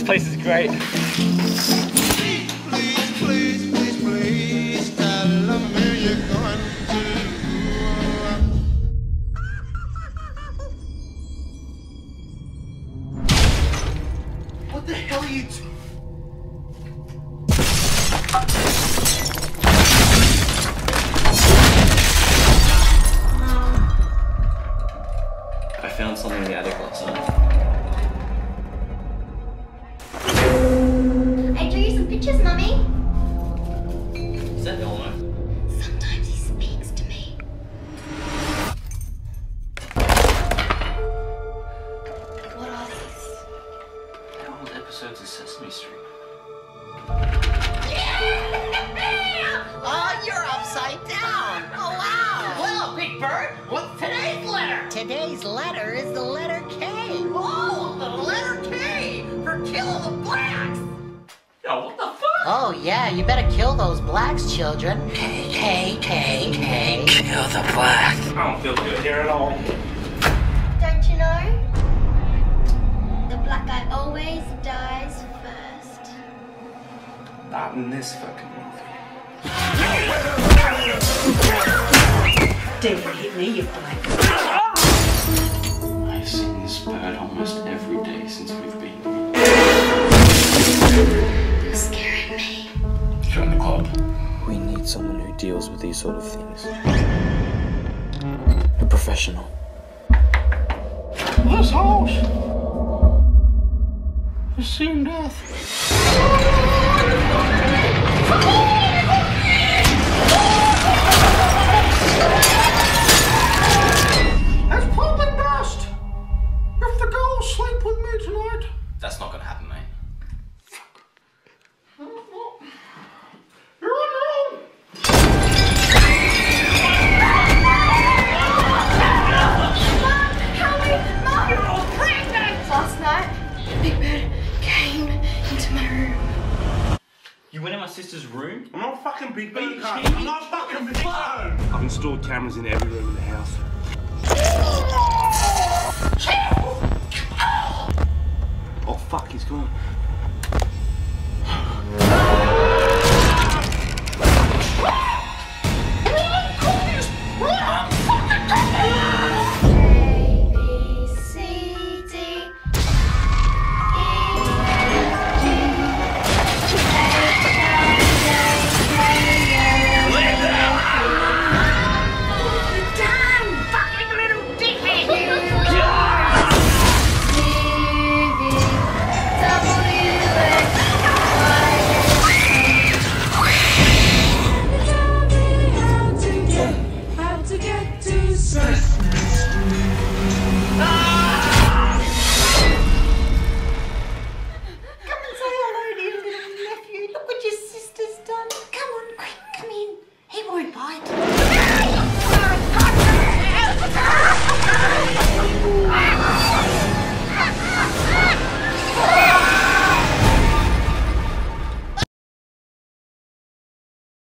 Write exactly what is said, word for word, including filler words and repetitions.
place is great. Please, please, please, please, please, tell me where you're going to. What the hell are you doing? I found something in the attic last night. I drew you some pictures, Mummy. Is that Elmo? Sometimes he speaks to me. What are these? They're old episodes of Sesame Street. Oh, you're upside down. Oh, wow. Well, Big Bird, what's today's letter? Today's letter is the letter K. Oh, the letter K for kill the blacks. Yo, what the fuck? Oh, yeah, you better kill those blacks, children. K, K, K, K. Kill the black. I don't feel good here at all. Don't you know? The black guy always dies first. Not in this fucking movie. Don't hit me, you black. I've seen this bird almost every day since we've been here. You're scaring me. Join the club. We need someone who deals with these sort of things. A professional. This house has seen death. That's probably best. If the girls sleep with me tonight. That's not gonna happen, mate. You're on your own. Mom, help me! Mom, you're pregnant! Last night, Big Bird came into my room. You went in my sister's room? I'm not fucking Big Bird. you cunt. cheating? I'm not fucking Big Bird. I've installed cameras in every room in the house. Oh fuck, he's gone.